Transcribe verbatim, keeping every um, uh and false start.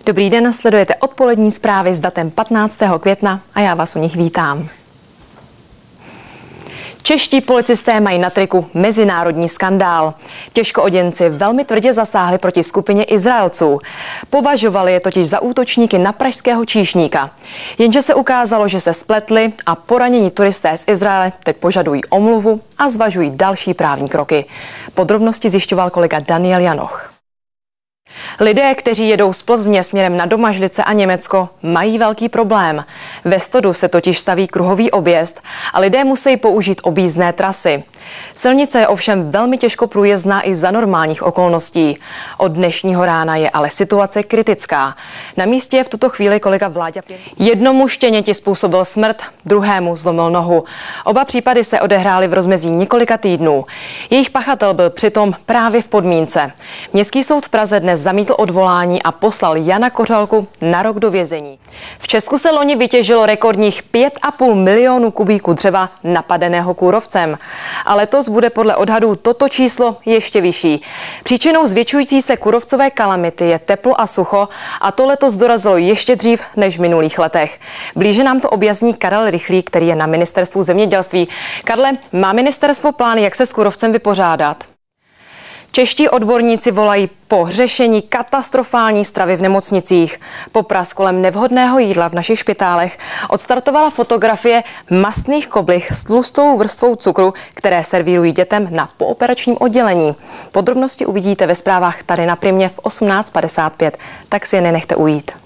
Dobrý den, sledujete odpolední zprávy s datem patnáctého května a já vás u nich vítám. Čeští policisté mají na triku mezinárodní skandál. Těžkooděnci velmi tvrdě zasáhli proti skupině Izraelců. Považovali je totiž za útočníky na pražského číšníka. Jenže se ukázalo, že se spletli a poranění turisté z Izraele teď požadují omluvu a zvažují další právní kroky. Podrobnosti zjišťoval kolega Daniel Janoch. Lidé, kteří jedou z Plzně směrem na Domažlice a Německo, mají velký problém. Ve Stodu se totiž staví kruhový objezd a lidé musí použít objízdné trasy. Silnice je ovšem velmi těžko průjezdná i za normálních okolností. Od dnešního rána je ale situace kritická. Na místě je v tuto chvíli kolega Vláďa. Jednomu štěněti způsobil smrt, druhému zlomil nohu. Oba případy se odehrály v rozmezí několika týdnů. Jejich pachatel byl přitom právě v podmínce. Městský soud v Praze dnes zamítl odvolání a poslal Jana Kořalku na rok do vězení. V Česku se loni vytěžilo rekordních pět a půl milionu kubíků dřeva napadeného kůrovcem. A letos bude podle odhadů toto číslo ještě vyšší. Příčinou zvětšující se kůrovcové kalamity je teplo a sucho a to letos dorazilo ještě dřív než v minulých letech. Blíže nám to objasní Karel Rychlík, který je na ministerstvu zemědělství. Karle, má ministerstvo plán, jak se s kůrovcem vypořádat? Čeští odborníci volají po řešení katastrofální stravy v nemocnicích. Popras kolem nevhodného jídla v našich špitálech odstartovala fotografie mastných koblih s tlustou vrstvou cukru, které servírují dětem na pooperačním oddělení. Podrobnosti uvidíte ve zprávách tady na Primě v osmnáct padesát pět, tak si je nenechte ujít.